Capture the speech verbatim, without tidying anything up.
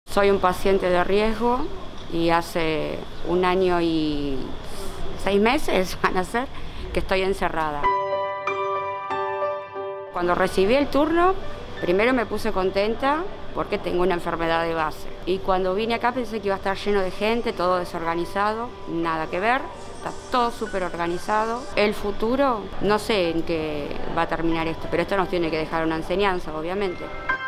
Soy un paciente de riesgo y hace un año y seis meses van a ser que estoy encerrada. Cuando recibí el turno, primero me puse contenta porque tengo una enfermedad de base. Y cuando vine acá pensé que iba a estar lleno de gente, todo desorganizado, nada que ver, está todo súper organizado. El futuro, no sé en qué va a terminar esto, pero esto nos tiene que dejar una enseñanza, obviamente.